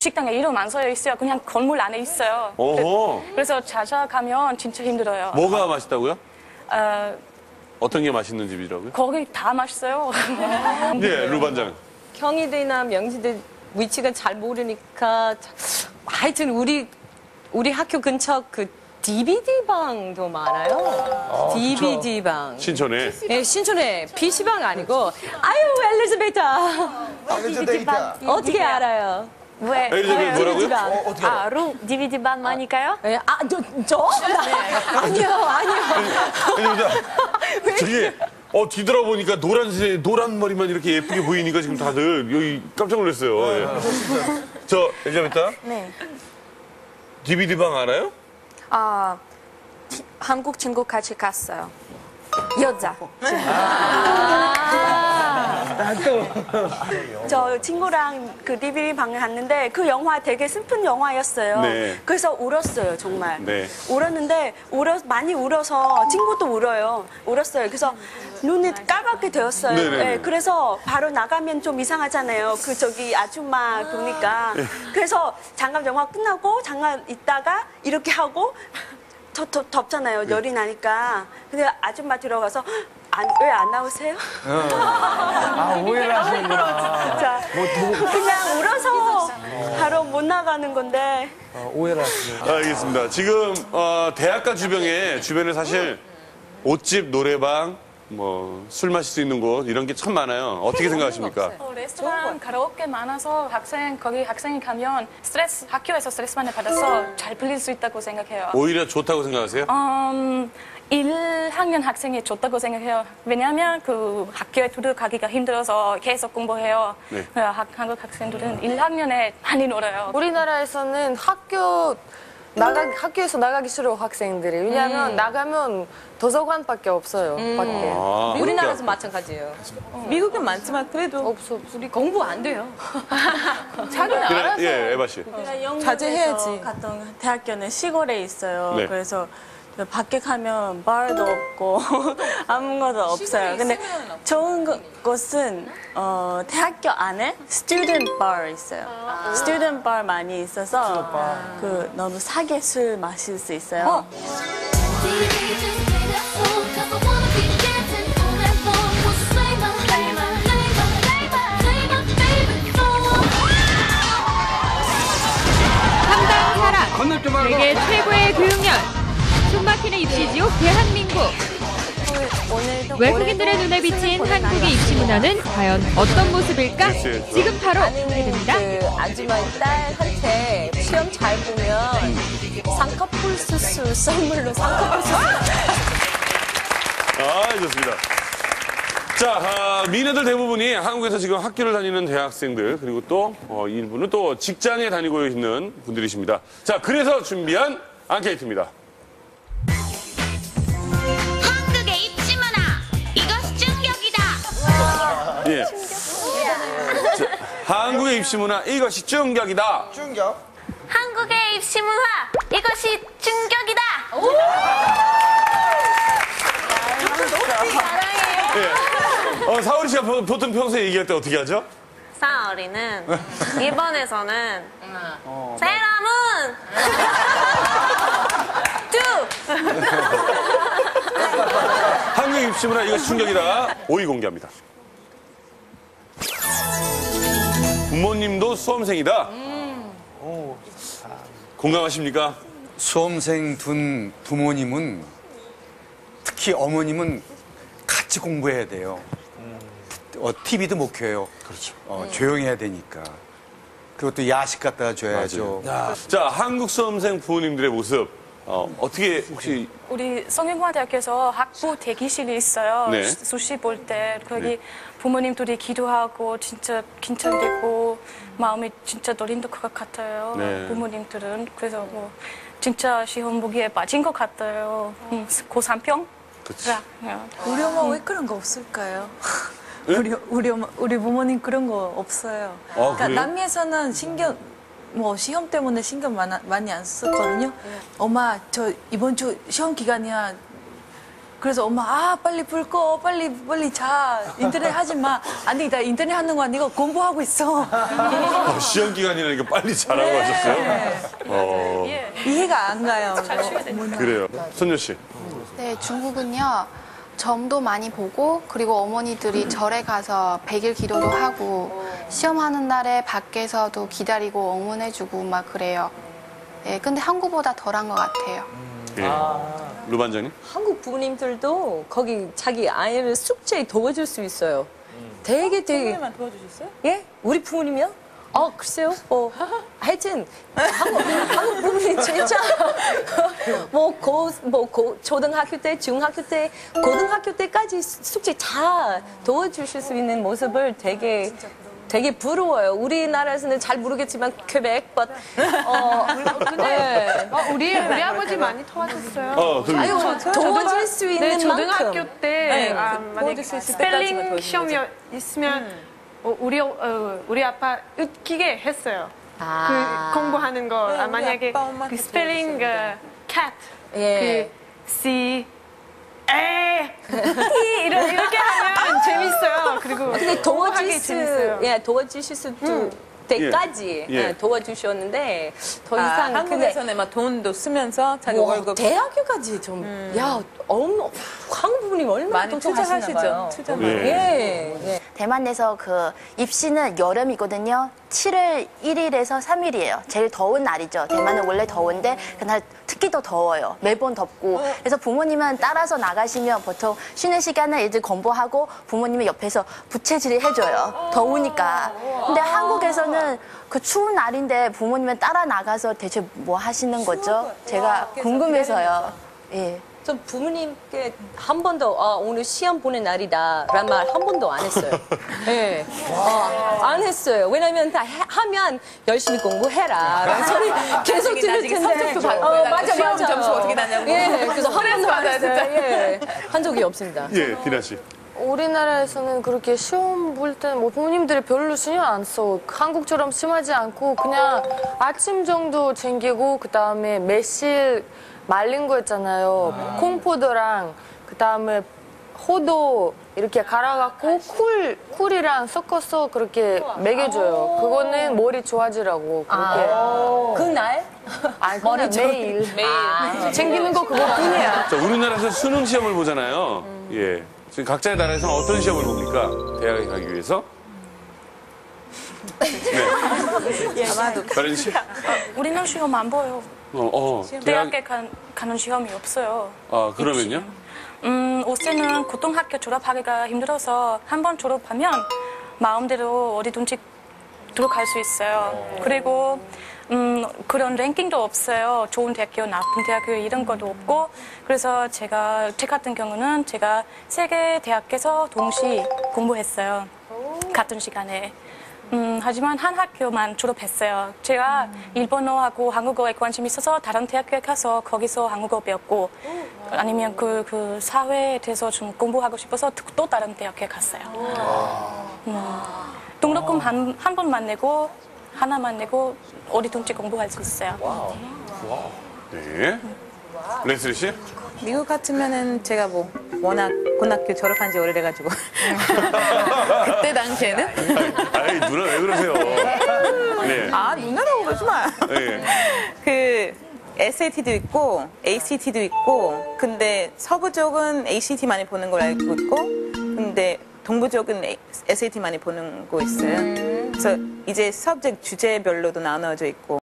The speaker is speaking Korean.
식당에 이름 안 써 있어요. 그냥 건물 안에 있어요. 그래서 찾아가면 진짜 힘들어요. 뭐가 맛있다고요? 어떤 게 맛있는 집이라고요? 거기 다 맛있어요. 네, 루반장. 경희대나 명지대 위치가 잘 모르니까 하여튼 우리 학교 근처 그 DVD 방도 많아요. DVD 방. 신촌에. 네, 신촌에 PC방 아니고 아유 엘리자베타. 엘리자베타. 어떻게 알아요? 왜? 엘리자베타 뭐라고요? 어떻게 알아요? DVD 방 많으니까요? 네, 저? 아니요. 엘리자베타. 저기 뒤돌아보니까 노란 머리만 이렇게 예쁘게 보이니까 지금 다들 여기 깜짝 놀랐어요. 예. 저 엘리자베타. 네. DVD 방 알아요? 한국 친구 같이 갔어요. 여자. 저 친구랑 그 DVD 방에 갔는데 그 영화 되게 슬픈 영화였어요. 네. 그래서 울었어요, 정말. 네. 울었는데 많이 울어서 친구도 울었어요. 그래서 눈이 까맣게 되었어요. 네네네. 네, 그래서 바로 나가면 좀 이상하잖아요. 그 저기 아줌마 보니까. 그래서 잠깐 영화 끝나고 잠깐 있다가 이렇게 하고 덥잖아요. 열이 나니까. 근데 아줌마 들어가서 왜 안 나오세요? 오해를 하시는구나. 진짜 그냥 울어서 바로 못 나가는 건데. 오해를 하시네. 알겠습니다. 지금 대학가 주변에 사실 옷집, 노래방, 뭐 술 마실 수 있는 곳 이런 게 참 많아요. 어떻게 생각하십니까? 레스토랑, 가라오케 많아서 거기 학생이 가면 학교에서 스트레스 많이 받아서 잘 풀릴 수 있다고 생각해요. 오히려 좋다고 생각하세요? 1학년 학생이 좋다고 생각해요. 왜냐하면 그 학교에 들어가기가 힘들어서 계속 공부해요. 네. 한국 학생들은 1학년에 많이 놀아요. 우리나라에서는 학교에서 나가기 싫어 학생들이. 왜냐하면 나가면 도서관밖에 없어요. 밖에. 우리나라에서 마찬가지예요. 미국은 많지만 그래도 없어. 우리 공부 안 돼요. 자기는 알아서. 예, 에바 씨. 자제해야지. 갔던 대학교는 시골에 있어요. 네. 그래서 밖에 가면 바도 없고 아무것도 없어요. 근데 좋은 곳은 대학교 안에 스튜던트 바 있어요. 스튜던트 바 많이 있어서 그 너무 싸게 술 마실 수 있어요. 상당 사랑, 세계 최고의 교육열, 숨막히는 입시 지옥 대한민국. 외국인들의 눈에 비친 한국의 입시 문화는 과연 어떤 모습일까? 지금 바로 공개됩니다. 그 아줌마 딸한테 시험 잘 보면 쌍꺼풀 선물로 쌍꺼풀 좋습니다. 자, 미인애들 대부분이 한국에서 지금 학교를 다니는 대학생들, 그리고 또 일부는 또 직장에 다니고 있는 분들이십니다. 자, 그래서 준비한 앙케이트입니다. 한국의 입시 문화, 이것이 충격이다. 예. 자, 한국의 입시 문화, 이것이 충격이다. 충격. 한국의 입시 문화, 이것이 충격이다. 예. 사오리 씨가 보통 평소에 얘기할 때 어떻게 하죠? 사오리는 일본에서는 세라문 한국의 입시 문화, 이것이 충격이다. 5위 공개합니다. 부모님도 수험생이다. 공감하십니까? 수험생 둔 부모님은 특히 어머님은 같이 공부해야 돼요. TV도 못 켜요. 그렇죠. 조용히 해야 되니까. 그리고 또 야식 갖다 줘야죠. 자, 한국 수험생 부모님들의 모습 어떻게 혹시 우리 성균관대학교에서 학부 대기실이 있어요. 네. 수시 볼 때 거기 부모님들이 기도하고 진짜 긴장되고 마음이 진짜 떨린다 것 같아요. 네. 부모님들은 그래서 뭐 진짜 시험 보기에 빠진 것 같아요. 고3병? 그치. 우리 엄마 왜 그런 거 없을까요? 우리 부모님 그런 거 없어요. 그러니까 그래요? 남미에서는 시험 때문에 신경 많이 안 썼거든요. 엄마, 저 이번 주 시험 기간이야. 그래서 엄마 빨리 불 꺼, 빨리 자. 인터넷 하지 마. 안 되겠다. 인터넷 하는 거 아니고 공부하고 있어. 시험 기간이라니까 빨리 자라고 하셨어요? 이해가 안 가요. 그래요. 손녀 씨. 네, 중국은요. 점도 많이 보고 그리고 어머니들이 절에 가서 100일 기도도 하고 시험하는 날에 밖에서도 기다리고 응원해주고 막 그래요. 예, 근데 한국보다 덜한 것 같아요. 예. 루반장님? 한국 부모님들도 거기 자기 아이를 숙제에 도와줄 수 있어요. 되게. 부모님만 도와주셨어요? 예? 우리 부모님이요? 글쎄요. 하여튼 한국 부모님 진짜 초등학교 때, 중학교 때, 고등학교 때까지 숙제 다 도와주실 수 있는 모습을 되게 부러워요. 우리나라에서는 잘 모르겠지만 퀘벡, 근데 우리 아버지 많이 도와줬어요. 도와줄 수 있는 초등학교 만큼. 때 만약에 도와줄 수 있을 때까지만 스펠링 도와주는 시험이 있으면 우리 아빠 웃기게 했어요. 그 공부하는 거 만약에 아빠, 엄마 그 스펠링 cat 예. 그 C T 이렇게 하면 재밌어요. 그리고 근데 공부하기 재밌어요. 도와주실 수 때까지 예. 도와주셨는데 더 이상 한국에서는 막 돈도 쓰면서 자기 월급 대학교까지 좀 한국 부모님 얼마나 많이 투자하시죠. 투자 많이. 예. 대만 내에서 그 입시는 여름이거든요. 7월 1일에서 3일이에요. 제일 더운 날이죠. 대만은 원래 더운데 그날 특히 더 더워요. 매번 덥고. 그래서 부모님은 따라서 나가시면 보통 쉬는 시간에 애들 공부하고 부모님이 옆에서 부채질을 해줘요. 더우니까. 근데 한국에서는 그 추운 날인데 부모님은 따라 나가서 대체 뭐 하시는 거죠? 제가 궁금해서요. 예. 전 부모님께 한 번도 오늘 시험 보는 날이다 라는 말 한 번도 안 했어요. 네. 안 했어요. 왜냐면 다 하면 열심히 공부해라 라는 소리 계속 들을 텐데. 성적도 받고 맞아. 점수 어떻게 나냐고. 예, 그래서 한 번도 안 했어요. 예, 한 적이 없습니다. 예, 디나 씨. 우리나라에서는 그렇게 시험 볼 때는 뭐 부모님들이 별로 신경 안 써. 한국처럼 심하지 않고 그냥 아침 정도 챙기고 그다음에 매실 말린 거 있잖아요. 콩포도랑 그다음에 호도 이렇게 갈아갖고 쿨이랑 섞어서 그렇게 먹여줘요. 그거는 머리 좋아지라고 그렇게. 그날? 아니, 그냥 매일. 챙기는 거 그거뿐이야. 자, 우리나라에서 수능 시험을 보잖아요. 예. 지금 각자의 나라에서는 어떤 시험을 봅니까? 대학에 가기 위해서? 네. 아마도. 다른 씨? 우리는 시험 안 보여. 대학... 가는 시험이 없어요. 그러면요? 올해는 고등학교 졸업하기가 힘들어서 한 번 졸업하면 마음대로 어디든지 들어갈 수 있어요. 그리고 그런 랭킹도 없어요. 좋은 대학교, 나쁜 대학교 이런 것도 없고. 그래서 제 같은 경우는 제가 세 개 대학에서 동시에 공부했어요. 같은 시간에. 하지만 한 학교만 졸업했어요. 제가 일본어하고 한국어에 관심이 있어서 다른 대학교에 가서 거기서 한국어 배웠고 아니면 그 사회에 대해서 좀 공부하고 싶어서 또 다른 대학교에 갔어요. 등록금 한 번만 내고 하나만 내고 어디든지 공부할 수 있어요. 네. 레슬리 씨? 미국 같으면은 제가 워낙 고등학교 졸업한 지 오래돼가지고 그때 당시에는 아이 누나 왜 그러세요? 네. 누나라고 그러지 마. 네. 그 SAT도 있고 ACT도 있고 근데 서부 쪽은 ACT 많이 보는 걸 알고 있고 근데 동부 쪽은 SAT 많이 보는 거 있어요. 그래서 이제 서브젝트 주제별로도 나눠져 있고